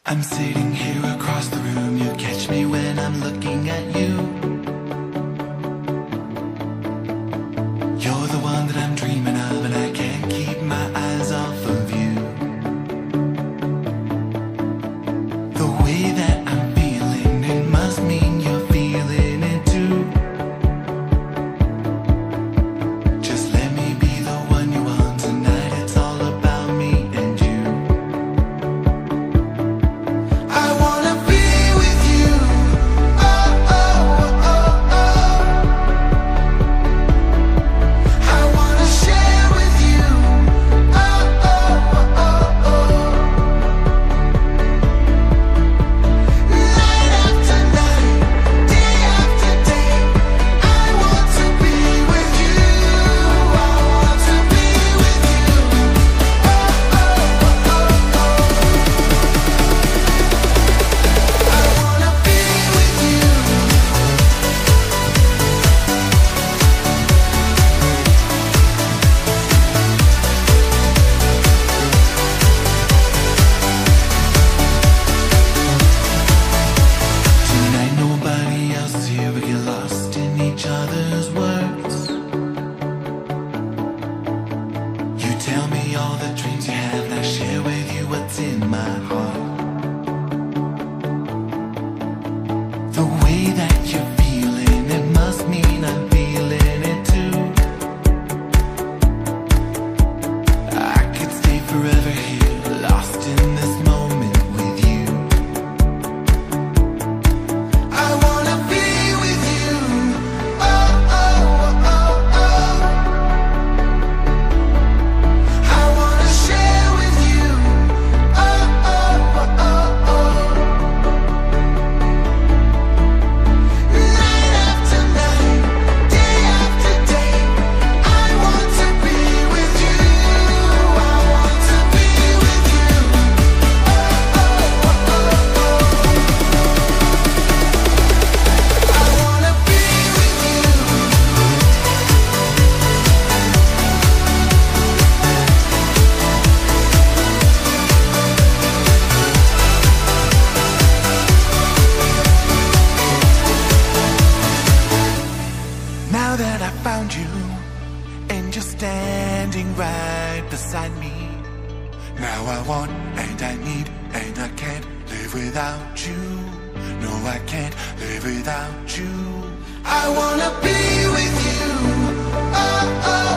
I'm sitting here across the room, you catch me when I'm looking at you. You're the one that I'm dreaming of, and I can't keep my eyes off of you. The way that I'm feeling, it must mean you're feeling it too. Just let me be the one you want tonight, it's all about me and you. I wanna be with you, oh, oh, oh, oh. I wanna share with you, oh, oh, oh, oh. Night after night, day after day, I want to be with you. I want to be with you, oh, oh, oh, oh. I wanna be with you. Tonight nobody else is here, we get lost in each other's words. You tell me all the dreams you have, and I share with you what's in my heart. The way that you're feeling, it must mean I'm feeling it too. I could stay forever here, lost in this moment with you. I wanna be with you, oh, oh, oh, oh. I wanna share with you, oh, oh, oh, oh. Night after night, day after day, I want to be with you. I want to be with you, oh, oh, oh, oh. I wanna be with you. Now that I found you, and you're standing right beside me, now I want and I need, and I can't live without you. No, I can't live without you. I wanna be with you, oh, oh.